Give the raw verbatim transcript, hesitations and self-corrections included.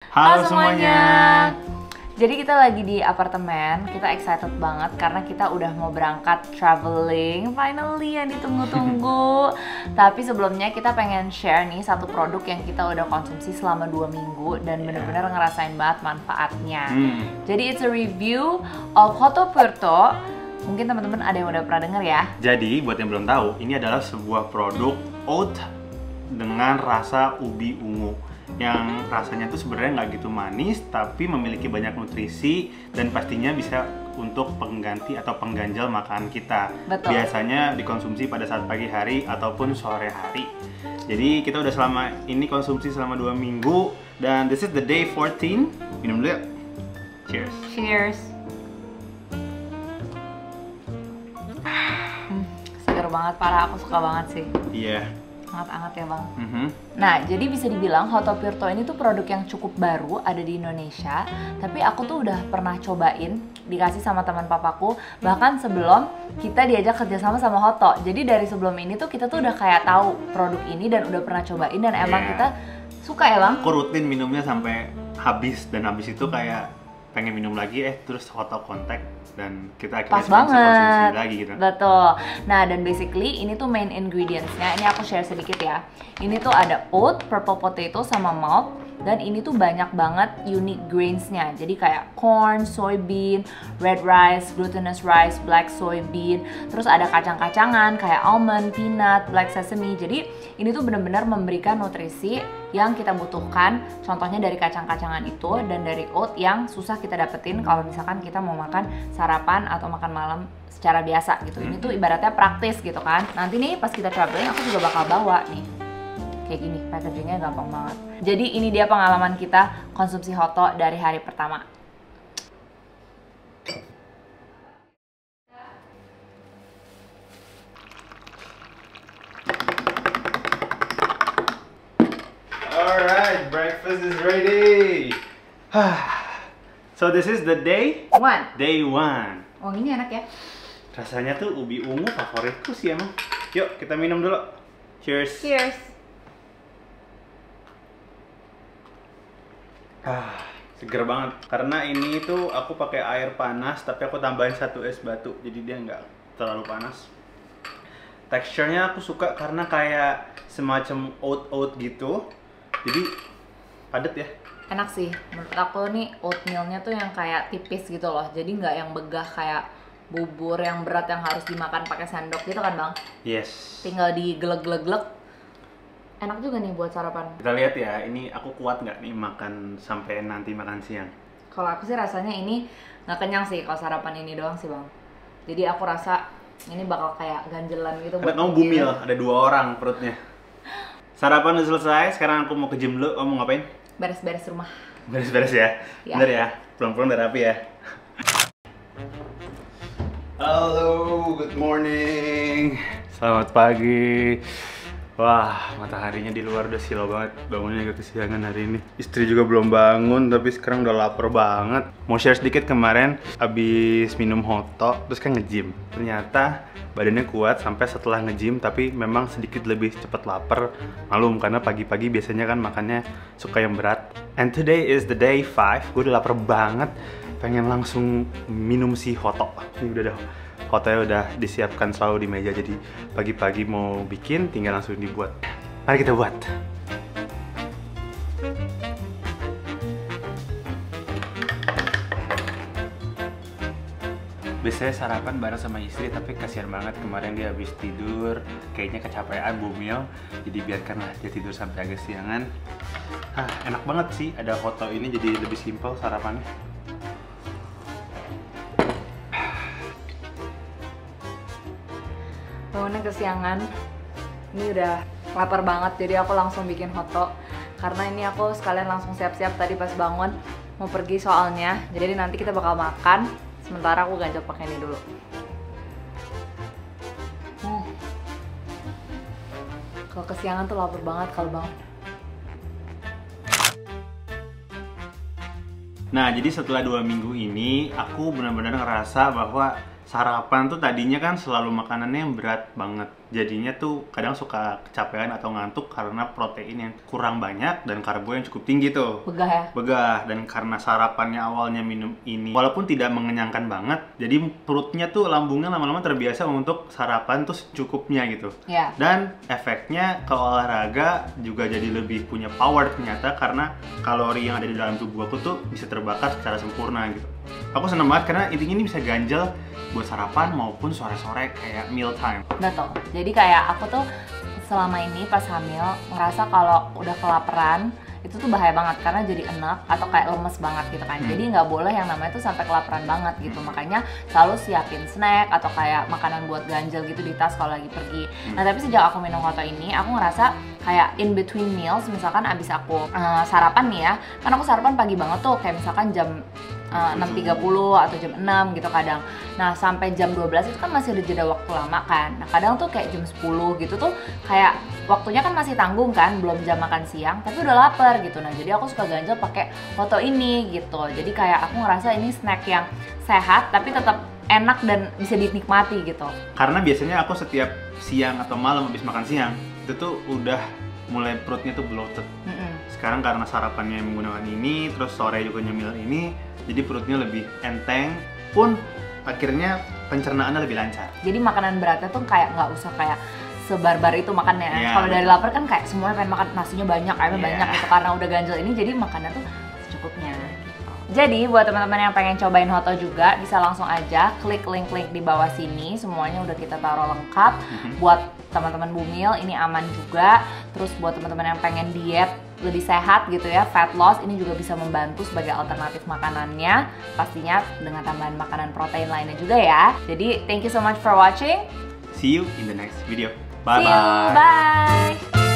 Halo semuanya. Jadi kita lagi di apartemen, kita excited banget karena kita udah mau berangkat traveling, finally yang ditunggu-tunggu. Tapi sebelumnya kita pengen share nih satu produk yang kita udah konsumsi selama dua minggu dan bener-bener ngerasain banget manfaatnya. Hmm. Jadi it's a review of Hoto Purto. Mungkin teman-teman ada yang udah pernah denger ya. Jadi buat yang belum tahu, ini adalah sebuah produk oat dengan rasa ubi ungu. Yang rasanya tuh sebenarnya nggak gitu manis, tapi memiliki banyak nutrisi dan pastinya bisa untuk pengganti atau pengganjal makanan kita. Betul. Biasanya dikonsumsi pada saat pagi hari ataupun sore hari. Jadi kita udah selama ini konsumsi selama dua minggu dan this is the day fourteen. Minum dulu yuk. Cheers. Cheers. Hmm, seger banget, parah, aku suka banget sih. Iya. Yeah. Hangat-hangat ya bang. Mm-hmm. Nah, jadi bisa dibilang Hoto Purto ini tuh produk yang cukup baru, ada di Indonesia. Tapi aku tuh udah pernah cobain, dikasih sama teman papaku. Bahkan sebelum kita diajak kerjasama sama Hoto. Jadi dari sebelum ini tuh kita tuh udah kayak tahu produk ini dan udah pernah cobain dan emang yeah. kita suka ya bang. Aku rutin minumnya sampai habis dan habis itu kayak pengen minum lagi, eh terus Hoto kontak dan kita akhirnya pas banget konsumsi lagi gitu. Betul. Nah dan basically ini tuh main ingredientsnya, ini aku share sedikit ya. Ini tuh ada oat, purple potato sama malt. Dan ini tuh banyak banget unique grainsnya. Jadi kayak corn, soybean, red rice, glutinous rice, black soybean. Terus ada kacang-kacangan kayak almond, peanut, black sesame. Jadi ini tuh benar-benar memberikan nutrisi yang kita butuhkan. Contohnya dari kacang-kacangan itu dan dari oat yang susah kita dapetin kalau misalkan kita mau makan sarapan atau makan malam secara biasa gitu. Ini tuh ibaratnya praktis gitu kan. Nanti nih pas kita traveling aku juga bakal bawa nih. Kayak gini, packagingnya gampang banget. Jadi ini dia pengalaman kita konsumsi Hoto dari hari pertama. Alright, breakfast is ready. So this is the day One. Day one. Oh ini enak ya. Rasanya tuh ubi ungu favoritku sih emang. Yuk kita minum dulu. Cheers. Cheers. Ah, seger banget. Karena ini tuh aku pakai air panas, tapi aku tambahin satu es batu, jadi dia nggak terlalu panas. Teksturnya aku suka karena kayak semacam oat-oat gitu, jadi padat ya. Enak sih, menurut aku nih oatmealnya tuh yang kayak tipis gitu loh, jadi nggak yang begah kayak bubur yang berat yang harus dimakan pakai sendok gitu kan bang? Yes. Tinggal digeleg-geleg-geleg. Enak juga nih buat sarapan. Kita lihat ya, ini aku kuat nggak nih makan sampai nanti makan siang. Kalau aku sih rasanya ini nggak kenyang sih kalau sarapan ini doang sih bang. Jadi aku rasa ini bakal kayak ganjelan gitu. Karena kamu bumil, ada dua orang perutnya. Sarapan udah selesai, sekarang aku mau ke gym dulu. Kamu mau ngapain? Beres-beres rumah. Beres-beres ya? Ya. Bentar ya, pulang-pulang udah rapi ya. Halo, good morning. Selamat pagi. Wah, mataharinya di luar udah silau banget. Bangunnya agak kesiangan hari ini. Istri juga belum bangun, tapi sekarang udah lapar banget. Mau share sedikit, kemarin abis minum Hoto, terus kan nge-gym. Ternyata badannya kuat sampai setelah nge-gym, tapi memang sedikit lebih cepat lapar. Malum, karena pagi-pagi biasanya kan makannya suka yang berat. And today is the day five, gue udah lapar banget. Pengen langsung minum si Hoto. Ini udah dah. Hotelnya udah disiapkan selalu di meja, jadi pagi-pagi mau bikin tinggal langsung dibuat. Mari kita buat. Biasanya sarapan bareng sama istri, tapi kasihan banget kemarin dia habis tidur, kayaknya kecapean bumil, jadi biarkanlah dia tidur sampai agak siangan. Ah, enak banget sih ada Hoto ini, jadi lebih simpel sarapannya. Bangunnya kesiangan, ini udah lapar banget jadi aku langsung bikin Hoto. Karena ini aku sekalian langsung siap-siap tadi pas bangun mau pergi soalnya. Jadi nanti kita bakal makan, sementara aku ganjel pakai ini dulu. Hmm. Kalau kesiangan tuh lapar banget kalau bangun. Nah, jadi setelah dua minggu ini aku benar-benar ngerasa bahwa sarapan tuh tadinya kan selalu makanannya yang berat banget. Jadinya tuh kadang suka kecapean atau ngantuk karena protein yang kurang banyak dan karbo yang cukup tinggi tuh. Begah ya? Begah. Dan karena sarapannya awalnya minum ini, walaupun tidak mengenyangkan banget, jadi perutnya tuh lambungnya lama-lama terbiasa untuk sarapan tuh secukupnya gitu. Ya. Dan efeknya ke olahraga juga jadi lebih punya power ternyata karena kalori yang ada di dalam tubuh aku tuh bisa terbakar secara sempurna gitu. Aku seneng banget karena intinya ini bisa ganjel buat sarapan maupun sore-sore kayak meal time. Betul. Jadi kayak aku tuh selama ini pas hamil ngerasa kalau udah kelaparan itu tuh bahaya banget karena jadi enak atau kayak lemes banget gitu kan. Hmm. Jadi nggak boleh yang namanya tuh sampai kelaparan banget gitu. Makanya selalu siapin snack atau kayak makanan buat ganjel gitu di tas kalau lagi pergi. Hmm. Nah tapi sejak aku minum Hoto ini aku ngerasa kayak in between meals, misalkan abis aku uh, sarapan nih ya, kan aku sarapan pagi banget tuh kayak misalkan jam Uh, enam tiga puluh atau jam enam gitu kadang. Nah sampai jam dua belas itu kan masih ada jeda waktu lama kan. Nah kadang tuh kayak jam sepuluh gitu tuh kayak waktunya kan masih tanggung kan, belum jam makan siang tapi udah lapar gitu. Nah jadi aku suka ganjel pakai Hoto ini gitu. Jadi kayak aku ngerasa ini snack yang sehat tapi tetap enak dan bisa dinikmati gitu. Karena biasanya aku setiap siang atau malam habis makan siang itu tuh udah mulai perutnya tuh bloated. Mm-mm. Sekarang karena sarapannya menggunakan ini, terus sore juga nyemil ini, jadi perutnya lebih enteng, pun akhirnya pencernaannya lebih lancar. Jadi makanan beratnya tuh kayak nggak usah kayak sebarbar itu makannya. Yeah, kalau dari lapar kan kayak semuanya pengen makan nasinya banyak, ayamnya yeah. banyak gitu. Karena udah ganjel ini jadi makannya tuh secukupnya gitu. Jadi buat teman-teman yang pengen cobain Hoto juga bisa langsung aja klik link-link di bawah sini. Semuanya udah kita taruh lengkap. Mm-hmm. Buat teman-teman bumil ini aman juga. Terus buat teman-teman yang pengen diet lebih sehat gitu ya, fat loss, ini juga bisa membantu sebagai alternatif makanannya, pastinya dengan tambahan makanan protein lainnya juga ya. Jadi thank you so much for watching. See you in the next video. Bye See you, bye. bye.